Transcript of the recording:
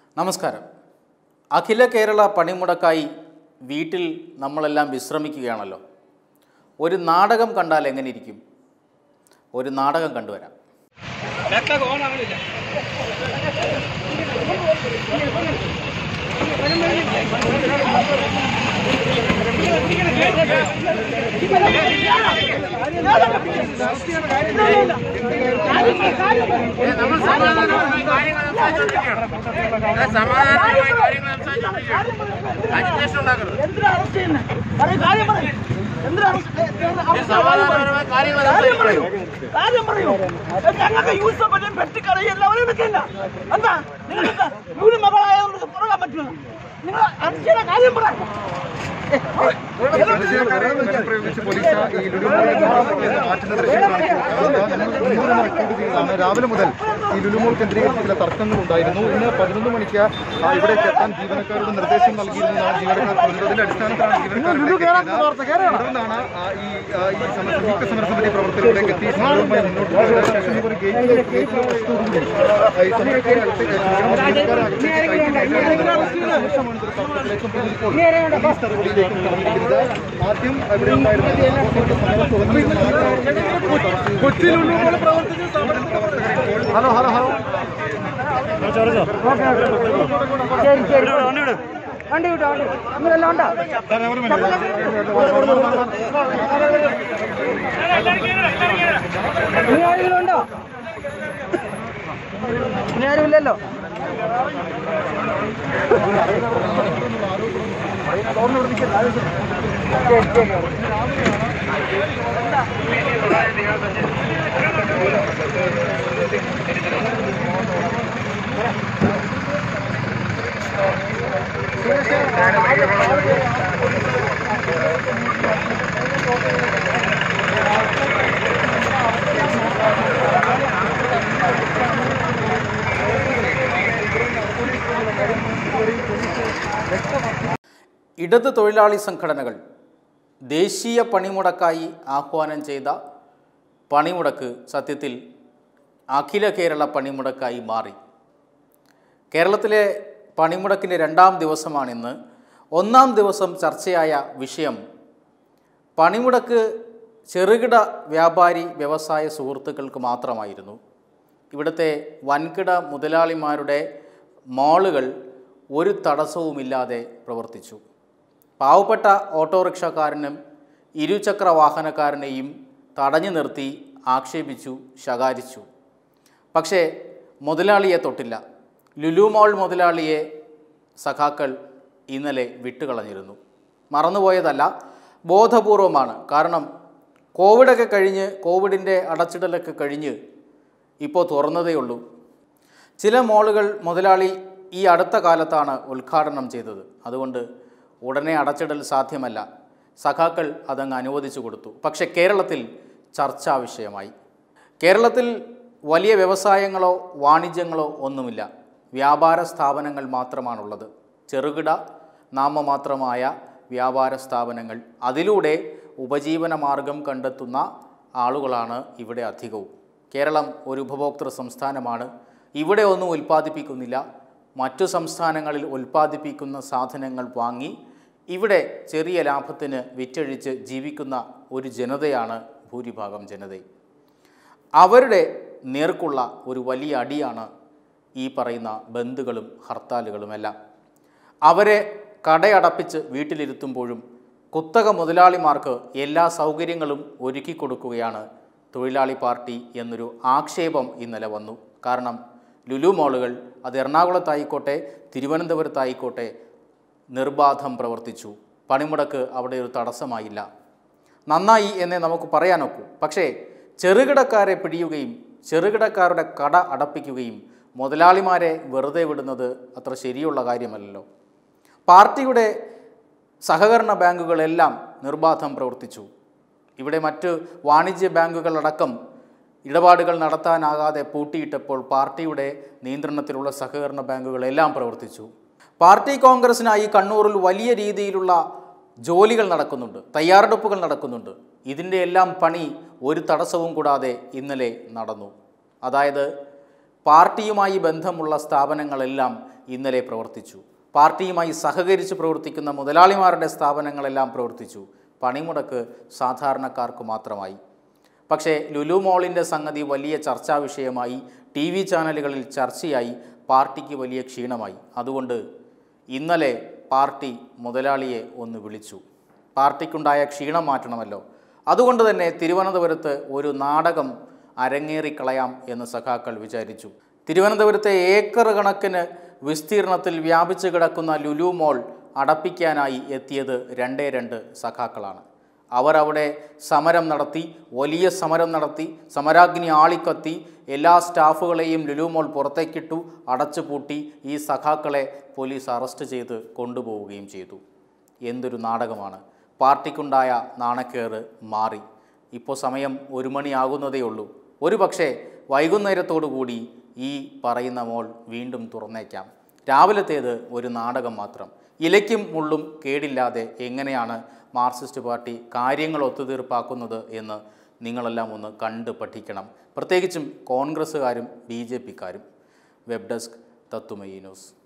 നമസ്കാരം. അഖില കേരള പണിമുടക്കായി വീട്ടിൽ നമ്മളെല്ലാം വിശ്രമിക്കുകയാണല്ലോ. ഒരു നാടകം കണ്ടാൽ എങ്ങനെ ഇരിക്കും? ഒരു നാടകം കണ്ടുവരാം. രാവിലെ മുതൽ ഈ ലുലുമോൾ കേന്ദ്രീകരിച്ച് ചില തർക്കങ്ങളുണ്ടായിരുന്നു. ഇന്ന് 11 മണിക്ക് ഇവിടേക്ക് എത്താൻ ജീവനക്കാരോട് നിർദ്ദേശം നൽകിയിരുന്നതാണ്. ജീവനക്കാർ അതിന്റെ അടിസ്ഥാനത്തിലാണ് തുടർന്നാണ് ഈ സമരസമിതി പ്രവർത്തകരിലേക്ക് എത്തി സമരവുമായി മുന്നോട്ട് ആദ്യം ഇവിടെ ഹലോ ഹലോ ഹലോ വണ്ടി വിട്ടോ അങ്ങനെല്ലാം ഉണ്ടോ? ഇനി ആരെങ്കിലും ഉണ്ടോ? ഇനി ആരുമില്ലല്ലോ. ഇടത് തൊഴിലാളി സംഘടനകൾ ദേശീയ പണിമുടക്കായി ആഹ്വാനം ചെയ്ത പണിമുടക്ക് സത്യത്തിൽ അഖില കേരള പണിമുടക്കായി മാറി. കേരളത്തിലെ പണിമുടക്കിൻ്റെ 2ാം ദിവസമാണിന്ന്. 1ാം ദിവസം ചർച്ചയായ വിഷയം പണിമുടക്ക് ചെറുകിട വ്യാപാരി വ്യവസായ സുഹൃത്തുക്കൾക്ക് മാത്രമായിരുന്നു. ഇവിടുത്തെ വൻകിട മുതലാളിമാരുടെ മാളുകൾ ഒരു തടസ്സവുമില്ലാതെ പ്രവർത്തിച്ചു. പാവപ്പെട്ട ഓട്ടോറിക്ഷക്കാരനും ഇരുചക്ര വാഹനക്കാരനെയും തടഞ്ഞു നിർത്തി ആക്ഷേപിച്ചു, ശകാരിച്ചു. പക്ഷേ മുതലാളിയെ തൊട്ടില്ല. ലുലു മോൾ മുതലാളിയെ സഖാക്കൾ ഇന്നലെ വിട്ടുകളഞ്ഞിരുന്നു. മറന്നുപോയതല്ല, ബോധപൂർവമാണ്. കാരണം കോവിഡൊക്കെ കഴിഞ്ഞ്, കോവിഡിൻ്റെ അടച്ചിടലൊക്കെ കഴിഞ്ഞ് ഇപ്പോൾ തുറന്നതേ ഉള്ളൂ. ചില മോളുകൾ മുതലാളി ഈ അടുത്ത കാലത്താണ് ഉദ്ഘാടനം ചെയ്തത്. അതുകൊണ്ട് ഉടനെ അടച്ചിടൽ സാധ്യമല്ല. സഖാക്കൾ അതങ്ങ് അനുവദിച്ചു കൊടുത്തു. പക്ഷേ കേരളത്തിൽ ചർച്ചാ വിഷയമായി. കേരളത്തിൽ വലിയ വ്യവസായങ്ങളോ വാണിജ്യങ്ങളോ ഒന്നുമില്ല. വ്യാപാര സ്ഥാപനങ്ങൾ മാത്രമാണുള്ളത്. ചെറുകിട നാമമാത്രമായ വ്യാപാര സ്ഥാപനങ്ങൾ. അതിലൂടെ ഉപജീവന മാർഗം കണ്ടെത്തുന്ന ആളുകളാണ് ഇവിടെ അധികവും. കേരളം ഒരു ഉപഭോക്തൃ സംസ്ഥാനമാണ്. ഇവിടെ ഒന്നും ഉൽപ്പാദിപ്പിക്കുന്നില്ല. മറ്റു സംസ്ഥാനങ്ങളിൽ ഉൽപ്പാദിപ്പിക്കുന്ന സാധനങ്ങൾ വാങ്ങി ഇവിടെ ചെറിയ ലാഭത്തിന് വിറ്റഴിച്ച് ജീവിക്കുന്ന ഒരു ജനതയാണ് ഭൂരിഭാഗം ജനതയും. അവരുടെ നേർക്കുള്ള ഒരു വലിയ അടിയാണ് ഈ പറയുന്ന ബന്ദുകളും ഹർത്താലുകളുമെല്ലാം. അവരെ കടയടപ്പിച്ച് വീട്ടിലിരുത്തുമ്പോഴും കുത്തക മുതലാളിമാർക്ക് എല്ലാ സൗകര്യങ്ങളും ഒരുക്കി കൊടുക്കുകയാണ് തൊഴിലാളി പാർട്ടി എന്നൊരു ആക്ഷേപം ഇന്നലെ വന്നു. കാരണം ലുലു മോളുകൾ അത് എറണാകുളത്തായിക്കോട്ടെ തിരുവനന്തപുരത്തായിക്കോട്ടെ നിർബാധം പ്രവർത്തിച്ചു. പണിമുടക്ക് അവിടെ ഒരു തടസ്സമായില്ല. നന്നായി എന്നേ നമുക്ക് പറയാനൊക്കൂ. പക്ഷേ ചെറുകിടക്കാരെ പിടിയുകയും ചെറുകിടക്കാരുടെ കട അടപ്പിക്കുകയും മുതലാളിമാരെ വെറുതെ വിടുന്നത് അത്ര ശരിയുള്ള കാര്യമല്ലല്ലോ. പാർട്ടിയുടെ സഹകരണ ബാങ്കുകളെല്ലാം നിർബാധം പ്രവർത്തിച്ചു. ഇവിടെ മറ്റ് വാണിജ്യ ബാങ്കുകളടക്കം ഇടപാടുകൾ നടത്താനാകാതെ പൂട്ടിയിട്ടപ്പോൾ പാർട്ടിയുടെ നിയന്ത്രണത്തിലുള്ള സഹകരണ ബാങ്കുകളെല്ലാം പ്രവർത്തിച്ചു. പാർട്ടി കോൺഗ്രസിനായി കണ്ണൂരിൽ വലിയ രീതിയിലുള്ള ജോലികൾ നടക്കുന്നുണ്ട്, തയ്യാറെടുപ്പുകൾ നടക്കുന്നുണ്ട്. ഇതിൻ്റെ എല്ലാം പണി ഒരു തടസ്സവും കൂടാതെ ഇന്നലെ നടന്നു. അതായത് പാർട്ടിയുമായി ബന്ധമുള്ള സ്ഥാപനങ്ങളെല്ലാം ഇന്നലെ പ്രവർത്തിച്ചു. പാർട്ടിയുമായി സഹകരിച്ച് പ്രവർത്തിക്കുന്ന മുതലാളിമാരുടെ സ്ഥാപനങ്ങളെല്ലാം പ്രവർത്തിച്ചു. പണിമുടക്ക് സാധാരണക്കാർക്ക് മാത്രമായി. പക്ഷേ ലുലു മോളിൻ്റെ സംഗതി വലിയ ചർച്ചാ വിഷയമായി, TV ചാനലുകളിൽ ചർച്ചയായി, പാർട്ടിക്ക് വലിയ ക്ഷീണമായി. അതുകൊണ്ട് ഇന്നലെ പാർട്ടി മുതലാളിയെ ഒന്ന് വിളിച്ചു. പാർട്ടിക്കുണ്ടായ ക്ഷീണം മാറ്റണമല്ലോ. അതുകൊണ്ട് തന്നെ തിരുവനന്തപുരത്ത് ഒരു നാടകം അരങ്ങേറിക്കളയാം എന്ന് സഖാക്കൾ വിചാരിച്ചു. തിരുവനന്തപുരത്തെ ഏക്കർ കണക്കിന് വിസ്തീർണത്തിൽ വ്യാപിച്ചു കിടക്കുന്ന ലുലു മോൾ അടപ്പിക്കാനായി എത്തിയത് 2 സഖാക്കളാണ്. അവർ അവിടെ സമരം നടത്തി, വലിയ സമരം നടത്തി, സമരാഗ്നി ആളിക്കത്തി, എല്ലാ സ്റ്റാഫുകളെയും ലുലു മോൾ പുറത്തേക്കിട്ടു, അടച്ചുപൂട്ടി. ഈ സഖാക്കളെ പോലീസ് അറസ്റ്റ് ചെയ്ത് കൊണ്ടുപോവുകയും ചെയ്തു. എന്തൊരു നാടകമാണ്! പാർട്ടിക്കുണ്ടായ നാണക്കേറ് മാറി. ഇപ്പോൾ സമയം 1 മണിയാകുന്നതേ ഉള്ളൂ. ഒരു പക്ഷേ വൈകുന്നേരത്തോടുകൂടി ഈ പറയുന്ന മോൾ വീണ്ടും തുറന്നേക്കാം. രാവിലത്തേത് ഒരു നാടകം മാത്രം. ഇലയ്ക്കും മുള്ളും കേടില്ലാതെ എങ്ങനെയാണ് മാർക്സിസ്റ്റ് പാർട്ടി കാര്യങ്ങൾ ഒത്തുതീർപ്പാക്കുന്നത് എന്ന് നിങ്ങളെല്ലാം ഒന്ന് കണ്ട് പഠിക്കണം. പ്രത്യേകിച്ചും കോൺഗ്രസ്സുകാരും BJP-ക്കാരും. വെബ് ഡെസ്ക് തത്തുമയി ന്യൂസ്.